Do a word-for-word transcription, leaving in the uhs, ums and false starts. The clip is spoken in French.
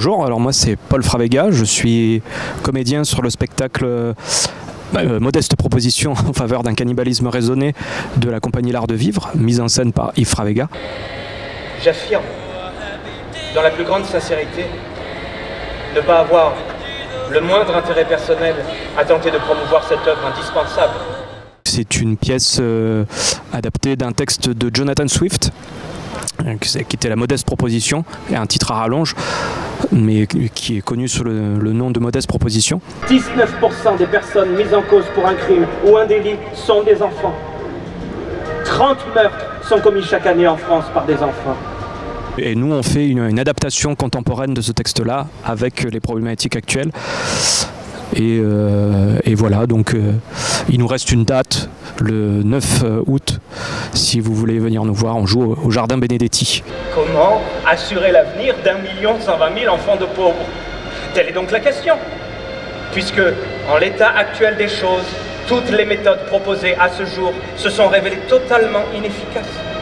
bonjour, alors moi c'est Paul Fravega, je suis comédien sur le spectacle euh, Modeste proposition en faveur d'un cannibalisme raisonné de la compagnie L'Art de Vivre, mise en scène par Yves Fravega. J'affirme, dans la plus grande sincérité, ne pas avoir le moindre intérêt personnel à tenter de promouvoir cette œuvre indispensable. C'est une pièce euh, adaptée d'un texte de Jonathan Swift, qui était La Modeste Proposition, et un titre à rallonge, mais qui est connu sous le, le nom de Modeste Proposition. dix-neuf pour cent des personnes mises en cause pour un crime ou un délit sont des enfants. trente meurtres sont commis chaque année en France par des enfants. Et nous, on fait une, une adaptation contemporaine de ce texte-là, avec les problématiques actuelles. Et, euh, et voilà, donc euh, il nous reste une date, le neuf août, si vous voulez venir nous voir, on joue au, au Jardin Benedetti. Comment assurer l'avenir d'un million cent vingt mille enfants de pauvres? Telle est donc la question. Puisque, en l'état actuel des choses, toutes les méthodes proposées à ce jour se sont révélées totalement inefficaces.